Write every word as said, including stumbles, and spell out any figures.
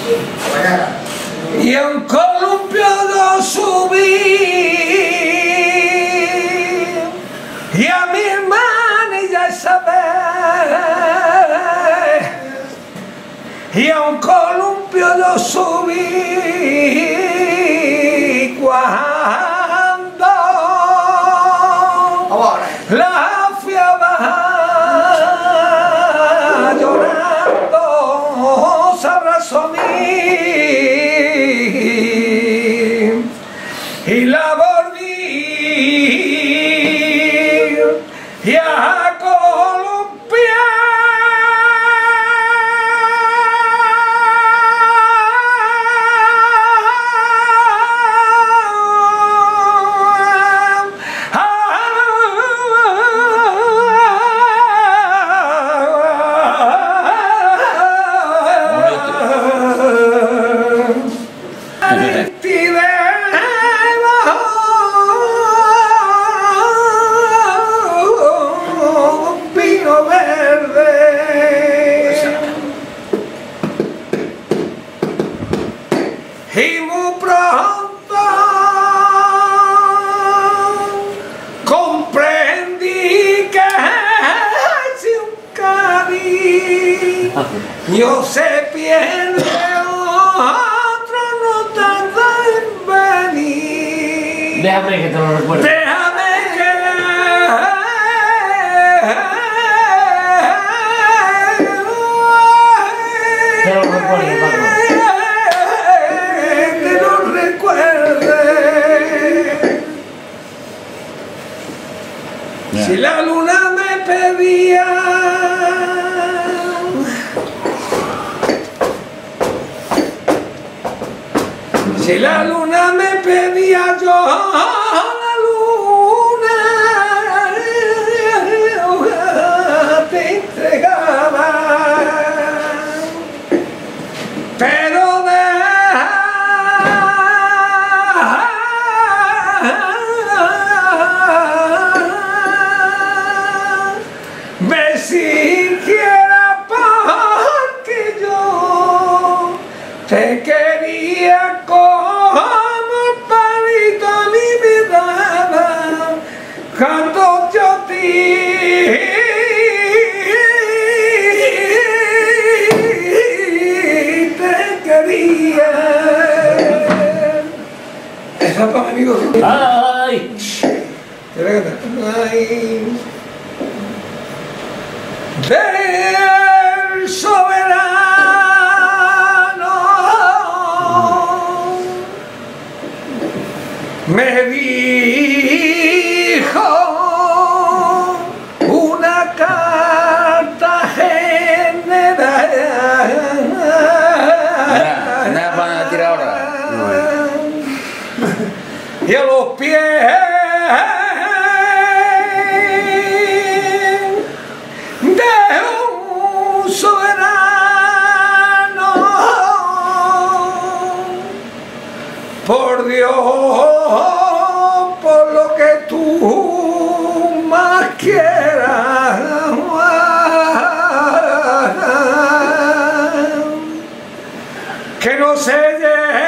y a un columpio yo subí y a mi hermana ya Isabel, y a un columpio yo subí cuando la fui a bajar llorando, se abrazó a mí y la volví y a columpiar. Y muy pronto comprendí que si un cariño se pierde, otro no tarda en venir. Déjame que te lo recuerde. Déjame que te lo recuerde, Paco. Si la luna me pedía, si la luna me pedía, yo la luna te entregaba, pero ve siquiera porque yo te quería como el palito a mi vida, cuando yo te, te quería. Esa es para mi amigo. ¡Ay! Ay. Del soberano me dijo una carta general. Nada van a tirar ahora. Y a los pies soberano, por Dios, por lo que tú más quieras, que no se lleve